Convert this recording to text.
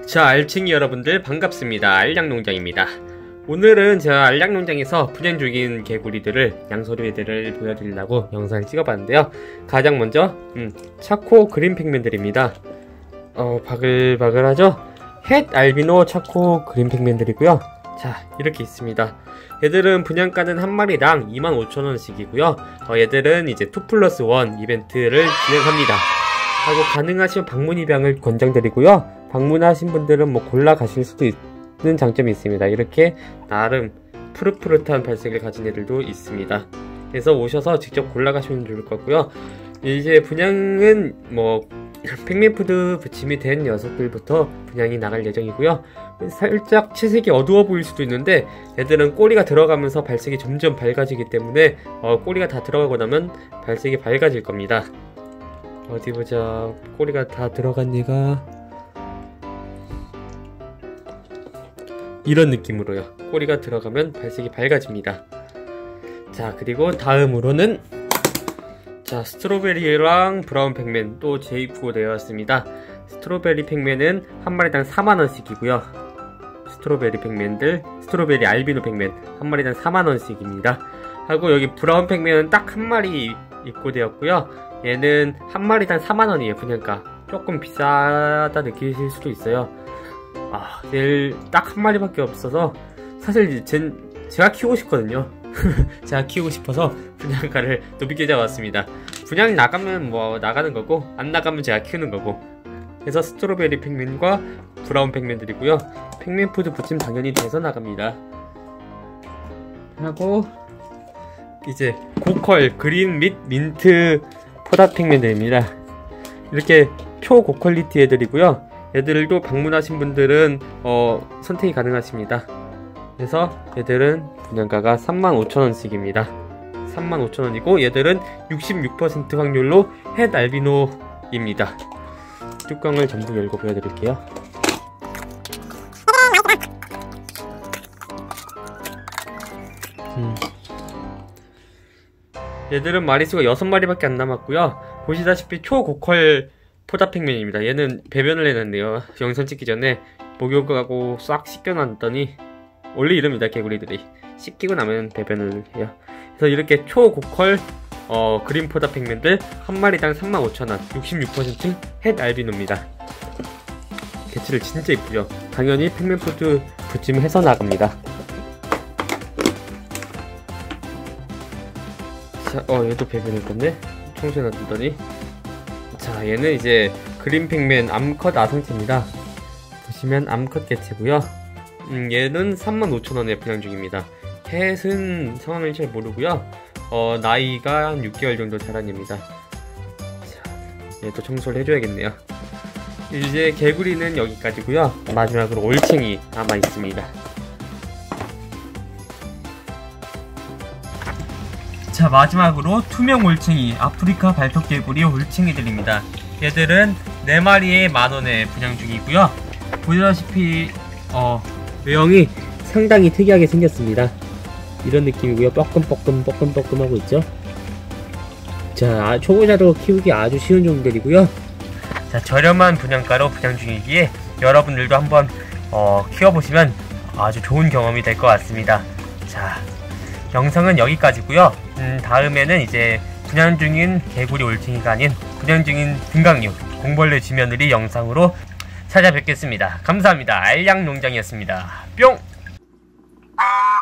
자, 알챙이 여러분들 반갑습니다. 알약농장입니다. 오늘은 제가 알약농장에서 분양 중인 개구리들을, 양서류애들을 보여드리려고 영상을 찍어봤는데요. 가장 먼저 차코 그린 팩맨들입니다. 바글바글하죠? 햇 알비노 차코 그린 팩맨들이고요. 자, 이렇게 있습니다. 얘들은 분양가는 한 마리당 25,000원씩이고요. 얘들은 이제 2+1 이벤트를 진행합니다. 하고 가능하시면 방문 입양을 권장드리고요. 방문하신 분들은 뭐 골라 가실 수도 있는 장점이 있습니다. 이렇게 나름 푸릇푸릇한 발색을 가진 애들도 있습니다. 그래서 오셔서 직접 골라 가시면 좋을 것 같고요. 이제 분양은 뭐 팩맨푸드 부침이 된 녀석들부터 분양이 나갈 예정이고요. 살짝 채색이 어두워 보일 수도 있는데 애들은 꼬리가 들어가면서 발색이 점점 밝아지기 때문에 꼬리가 다 들어가고 나면 발색이 밝아질 겁니다. 어디 보자. 꼬리가 다 들어간 얘가 이런 느낌으로요. 꼬리가 들어가면 발색이 밝아집니다. 자, 그리고 다음으로는 자, 스트로베리랑 브라운 팩맨 또 재입고 되어 있습니다. 스트로베리 팩맨은 한 마리당 4만원씩이고요. 스트로베리 알비노 팩맨 한 마리당 4만원씩입니다. 하고 여기 브라운 팩맨은 딱 한 마리 입고되었고요. 얘는 한 마리당 4만원이에요. 분양가 조금 비싸다 느끼실 수도 있어요. 얘를 딱 한 마리밖에 없어서 사실 제가 키우고 싶거든요. 제가 키우고 싶어서 분양가를 높게 잡았습니다. 분양 나가면 뭐 나가는 거고 안 나가면 제가 키우는 거고. 그래서 스트로베리 팩맨과 브라운 팩맨들이고요. 팩맨푸드 부침 당연히 돼서 나갑니다. 하고 이제 고퀄 그린 및 민트 포다 팩맨들입니다. 이렇게 초고퀄리티 애들이고요. 애들도 방문하신 분들은 선택이 가능하십니다. 그래서 얘들은 분양가가 35,000원씩입니다. 35,000원이고 얘들은 66% 확률로 햇 알비노입니다. 뚜껑을 전부 열고 보여드릴게요. 얘들은 마리수가 6마리밖에 안 남았고요. 보시다시피 초고퀄 포다 팩맨입니다. 얘는 배변을 해놨네요. 영상 찍기 전에 목욕하고 싹 씻겨놨더니 원래 이럽니다. 개구리들이 씻기고 나면 배변을 해요. 그래서 이렇게 초고퀄 그린 포다 팩맨들 한 마리당 35,000원 66% 햇 알비노입니다. 개체를 진짜 이쁘죠. 당연히 팩맨푸드 부침해서 나갑니다. 자, 얘도 배변했던데 청소해놨더니. 자, 얘는 이제 그린 팩맨 암컷 아성체입니다. 보시면 암컷 개체고요. 얘는 35,000원에 분양 중입니다. 햇은 상황을 잘 모르고요. 나이가 한 6개월 정도 자란 애입니다. 자, 얘도 청소를 해줘야겠네요. 이제 개구리는 여기까지고요. 마지막으로 올챙이 남아있습니다. 자, 마지막으로 투명 올챙이 아프리카 발톱개구리 올챙이들입니다. 얘들은 4마리에 만원에 분양 중이고요. 보시다시피 외형이 상당히 특이하게 생겼습니다. 이런 느낌이고요. 뻐끔뻐끔 하고 있죠. 자, 초보자도 키우기 아주 쉬운 종들이고요. 자, 저렴한 분양가로 분양 중이기에 여러분들도 한번 키워보시면 아주 좋은 경험이 될 것 같습니다. 자, 영상은 여기까지고요. 다음에는 이제 분양 중인 개구리 올챙이가 아닌 분양 중인 등강류 공벌레 쥐며느리 영상으로 찾아뵙겠습니다. 감사합니다. 알약농장이었습니다. 뿅!